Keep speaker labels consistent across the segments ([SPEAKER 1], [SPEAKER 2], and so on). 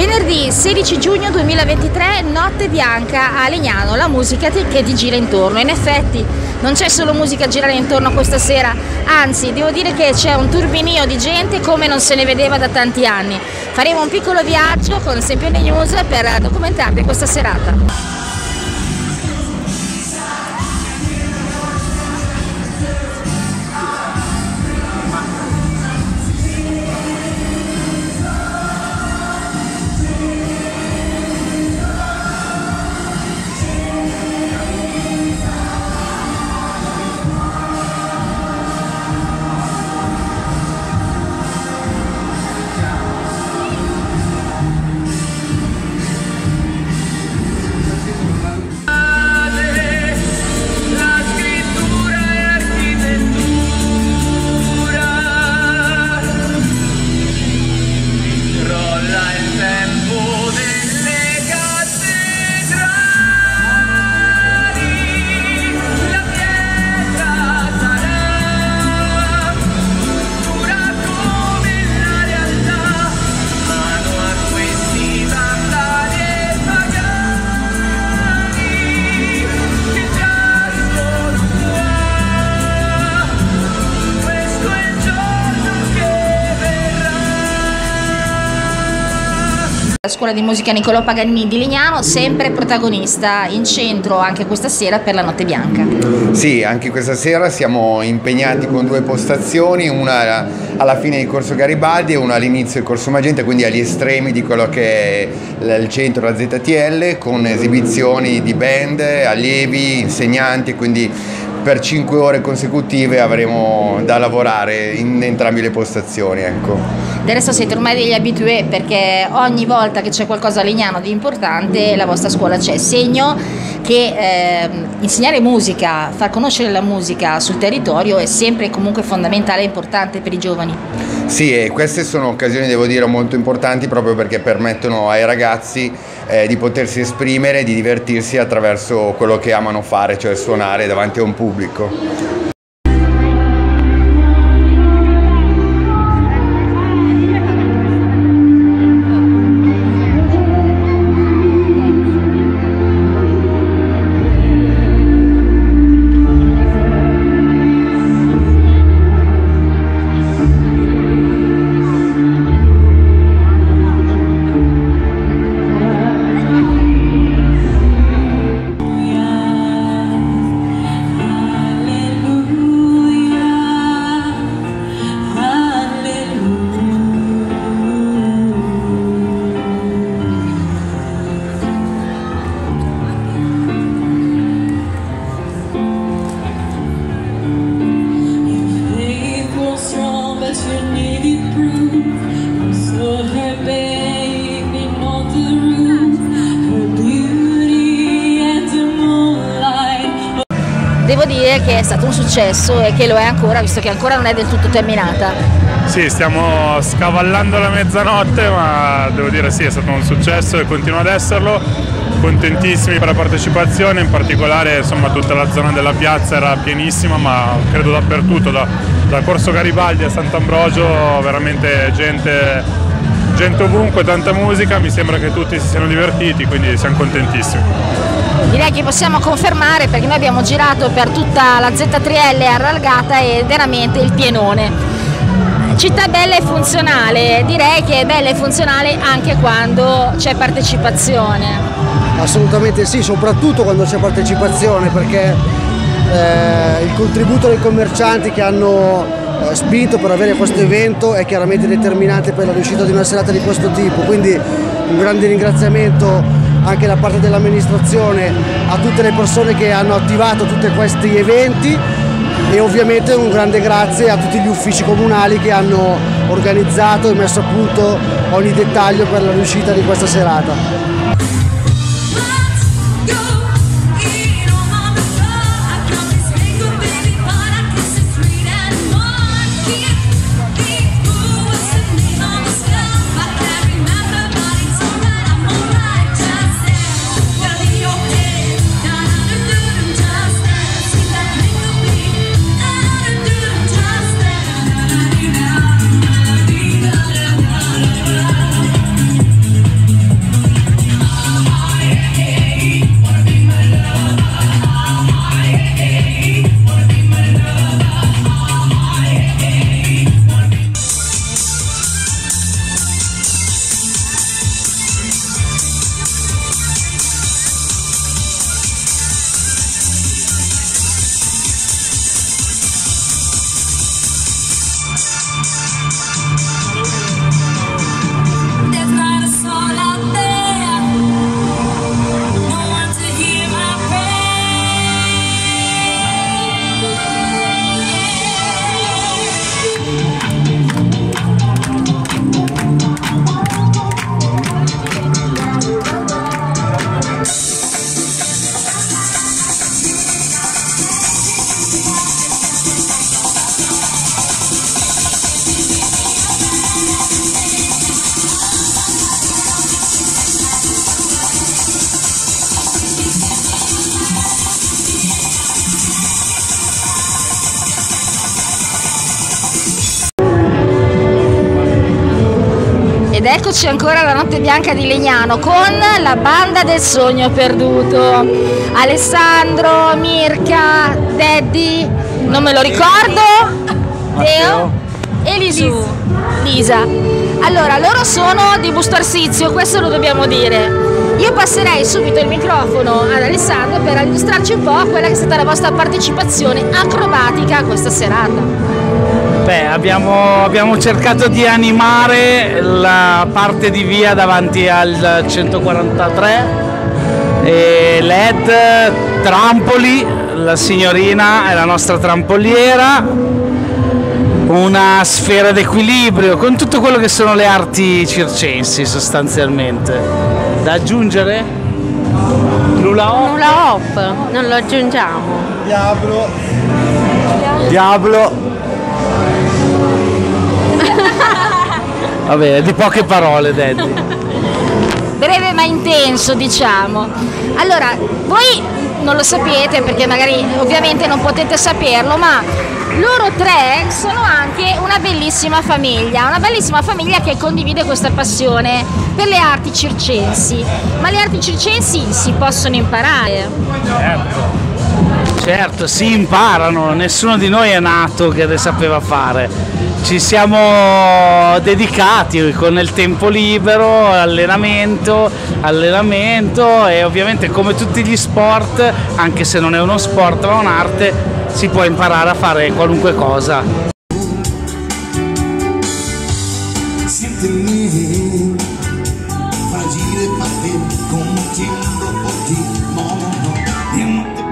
[SPEAKER 1] Venerdì 16 giugno 2023, Notte Bianca a Legnano, la musica che ti gira intorno. In effetti non c'è solo musica a girare intorno questa sera, anzi devo dire che c'è un turbinio di gente come non se ne vedeva da tanti anni. Faremo un piccolo viaggio con Sempione News per documentarvi questa serata. La scuola di musica Niccolò Paganini di Legnano, sempre protagonista in centro anche questa sera per la Notte Bianca.
[SPEAKER 2] Sì, anche questa sera siamo impegnati con due postazioni, una alla fine di Corso Garibaldi e una all'inizio di Corso Magenta, quindi agli estremi di quello che è il centro, la ZTL, con esibizioni di band, allievi, insegnanti, quindi per 5 ore consecutive avremo da lavorare in entrambe le postazioni, ecco.
[SPEAKER 1] Del resto siete ormai degli abitué, perché ogni volta che c'è qualcosa a Legnano di importante la vostra scuola c'è, segno che insegnare musica, far conoscere la musica sul territorio è sempre comunque fondamentale e importante per i giovani.
[SPEAKER 2] Sì, e queste sono occasioni, devo dire, molto importanti proprio perché permettono ai ragazzi di potersi esprimere, di divertirsi attraverso quello che amano fare, cioè suonare davanti a un pubblico.
[SPEAKER 1] Devo dire che è stato un successo e che lo è ancora, visto che ancora non è del tutto terminata.
[SPEAKER 3] Sì, stiamo scavallando la mezzanotte, ma devo dire sì, è stato un successo e continua ad esserlo. Contentissimi per la partecipazione, in particolare insomma tutta la zona della piazza era pienissima, ma credo dappertutto, da Corso Garibaldi a Sant'Ambrogio, veramente gente ovunque, tanta musica, mi sembra che tutti si siano divertiti, quindi siamo contentissimi.
[SPEAKER 1] Direi che possiamo confermare, perché noi abbiamo girato per tutta la Z3L allargata e veramente il pienone. Città bella e funzionale, direi che è bella e funzionale anche quando c'è partecipazione.
[SPEAKER 4] Assolutamente sì, soprattutto quando c'è partecipazione, perché il contributo dei commercianti che hanno spinto per avere questo evento è chiaramente determinante per la riuscita di una serata di questo tipo, quindi un grande ringraziamento anche da parte dell'amministrazione a tutte le persone che hanno attivato tutti questi eventi e ovviamente un grande grazie a tutti gli uffici comunali che hanno organizzato e messo a punto ogni dettaglio per la riuscita di questa serata.
[SPEAKER 1] Ed eccoci ancora alla Notte Bianca di Legnano con la banda del Sogno Perduto. Alessandro, Mirka, Daddy, non me lo ricordo, Teo e Lisa. Allora, loro sono di Busto Arsizio, questo lo dobbiamo dire. Io passerei subito il microfono ad Alessandro per illustrarci un po' quella che è stata la vostra partecipazione acrobatica a questa serata.
[SPEAKER 5] Beh, abbiamo cercato di animare la parte di via davanti al 143 e LED, trampoli, la signorina è la nostra trampoliera, una sfera d'equilibrio con tutto quello che sono le arti circensi sostanzialmente. Da aggiungere? Lula hop, non lo aggiungiamo. Diablo. Vabbè, di poche parole, Daddy.
[SPEAKER 1] Breve ma intenso, diciamo. Allora, voi non lo sapete perché magari ovviamente non potete saperlo, ma loro tre sono anche una bellissima famiglia che condivide questa passione per le arti circensi. Ma le arti circensi si possono imparare?
[SPEAKER 5] Certo, si imparano, nessuno di noi è nato che le sapeva fare. Ci siamo dedicati con il tempo libero, allenamento e ovviamente come tutti gli sport, anche se non è uno sport ma un'arte, si può imparare a fare qualunque cosa.
[SPEAKER 6] Siénteme, fragile para ti, combattiendo por ti, no, io non te...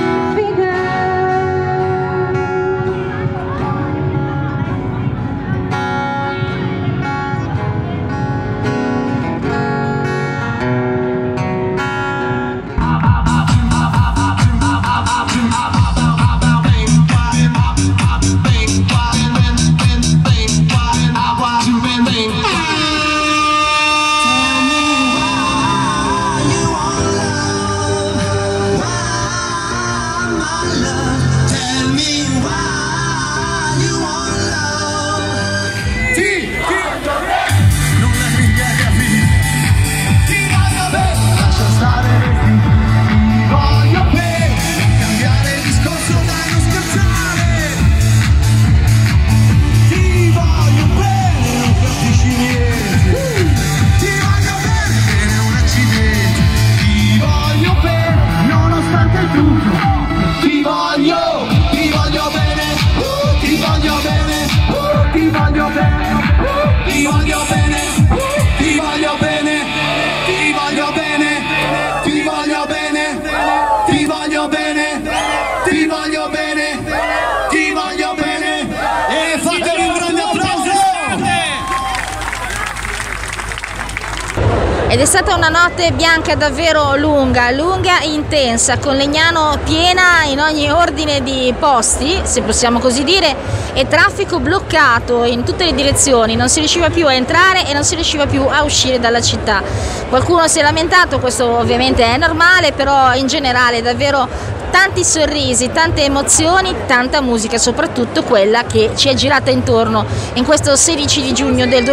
[SPEAKER 1] Ed è stata una notte bianca davvero lunga e intensa, con Legnano piena in ogni ordine di posti, se possiamo così dire, e traffico bloccato in tutte le direzioni, non si riusciva più a entrare e non si riusciva più a uscire dalla città. Qualcuno si è lamentato, questo ovviamente è normale, però in generale davvero tanti sorrisi, tante emozioni, tanta musica, soprattutto quella che ci è girata intorno in questo 16 di giugno del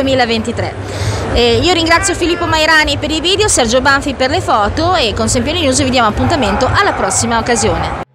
[SPEAKER 1] 2023. Io ringrazio Filippo Mairani per i video, Sergio Banfi per le foto e con Sempione News vi diamo appuntamento alla prossima occasione.